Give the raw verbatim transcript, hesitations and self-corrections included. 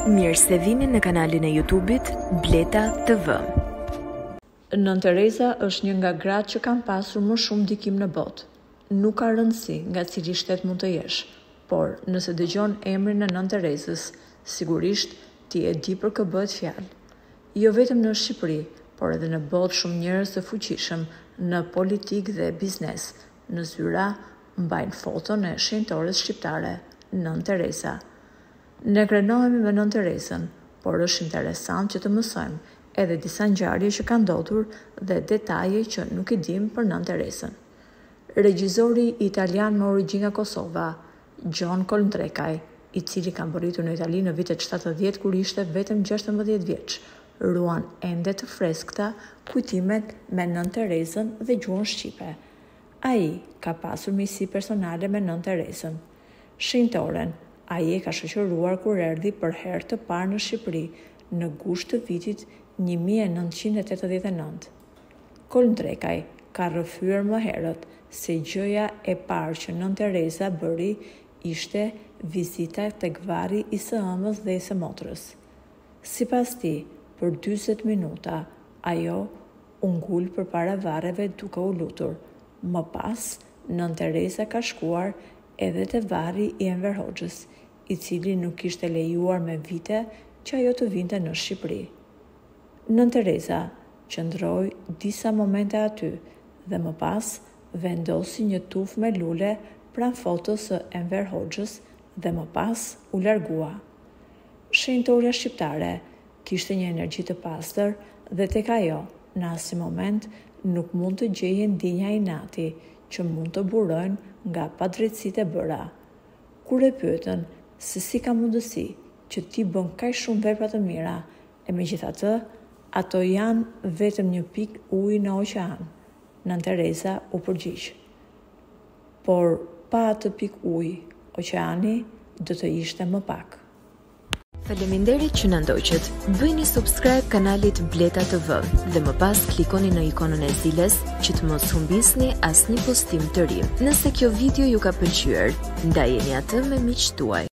Mirë se vini në kanalin e YouTube-it Bleta T V. Nën Tereza është një nga gratë që kanë pasur më shumë ndikim në botë. Nuk ka rëndësi nga cili shtet mund të jesh, por nëse dëgjon emrin e Nën Terezës, sigurisht ti e di për kë bëhet fjalë. Jo vetëm në Shqipëri, por edhe në botë shumë njerëz të fuqishëm në politikë dhe biznes, në zyra mbajnë foton e shenjtores shqiptare, Nën Tereza. Ne krenohemi me Nën Terezën, por është interesant që të mësojmë edhe disa ngjarje që kanë ndodhur dhe detaje që nuk i dim për Nën Terezën. Regjizori italian me origjinë nga Kosova, John Colndrekaj, i cili ka mbërritur në Itali në vitet shtatëdhjetë kur ishte vetëm gjashtëmbëdhjetë vjeç, ruan ende të freskëta kujtimet me Nën Terezën dhe gjuhën shqipe. Ai ka pasur miqësi personale me Nën Terezën. Shenjtoren ai e ka shoqëruar kur erdhi për herë të parë në Shqipëri në gusht të vitit një mijë e nëntëqind e tetëdhjetë e nëntë. Colndrekaj ka rrëfyer më herët se gjëja e parë që Nën Tereza bëri ishte vizita tek varri i së ëmës dhe i së motrës. Sipas tij, për dyzet minuta ajo u ngul përpara varreve duke u lutur. Më pas, Nën Tereza ka shkuar edhe te varri i Enver Hoxhës, i cili nuk kishte lejuar me vite që ajo të vinte në Shqipëri. Nën Tereza qëndroi disa momente aty dhe më pas vendosi një tufë me lule pranë fotos së Enver Hoxhës dhe më pas u largua. Shenjtoria shqiptare kishte një energji të pastër dhe tek ajo në asnjë moment nuk mund të gjejë ndjenja inati që mund të burojnë nga padrejtësitë e bëra. Kur e pyetën se si ka mundësi që ti bën kaq shumë vepra të mira, e megjithatë, ato janë vetëm një pikë ujë në oqean, Nën Tereza u përgjigj. Por pa atë pikë ujë, oqeani do të ishte më pak. Faleminderit që na ndoqët. Bëjni subscribe kanalit Bleta T V dhe më pas klikoni në ikonën e zilës që të mos humbisni asnjë postim të ri. Nëse kjo video ju ka pëlqyer, ndajeni atë me miqtë tuaj.